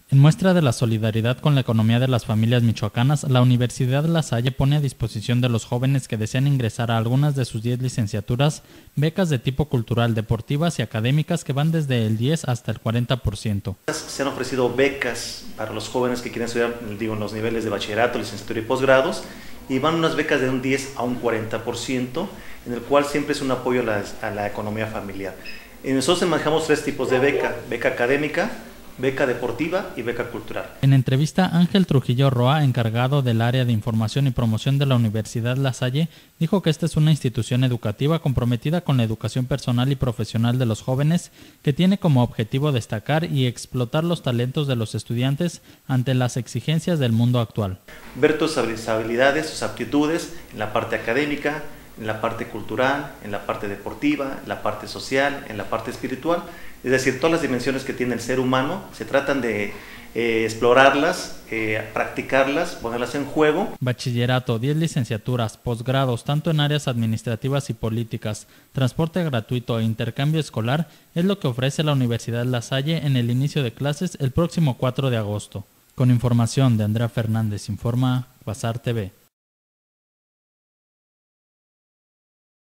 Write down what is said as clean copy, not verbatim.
En muestra de la solidaridad con la economía de las familias michoacanas, la Universidad La Salle pone a disposición de los jóvenes que desean ingresar a algunas de sus 10 licenciaturas becas de tipo cultural, deportivas y académicas que van desde el 10 hasta el 40%. Se han ofrecido becas para los jóvenes que quieren estudiar, en los niveles de bachillerato, licenciatura y posgrados, y van unas becas de un 10 a un 40%, en el cual siempre es un apoyo a la economía familiar. Nosotros manejamos 3 tipos de beca: beca académica, beca deportiva y beca cultural. En entrevista, Ángel Trujillo Roa, encargado del área de información y promoción de la Universidad La Salle, dijo que esta es una institución educativa comprometida con la educación personal y profesional de los jóvenes, que tiene como objetivo destacar y explotar los talentos de los estudiantes ante las exigencias del mundo actual. Ver tus habilidades, tus aptitudes en la parte académica, en la parte cultural, en la parte deportiva, en la parte social, en la parte espiritual. Es decir, todas las dimensiones que tiene el ser humano se tratan de explorarlas, practicarlas, ponerlas en juego. Bachillerato, 10 licenciaturas, posgrados, tanto en áreas administrativas y políticas, transporte gratuito e intercambio escolar es lo que ofrece la Universidad La Salle en el inicio de clases el próximo 4 de agosto. Con información de Andrea Fernández, informa Quasar TV.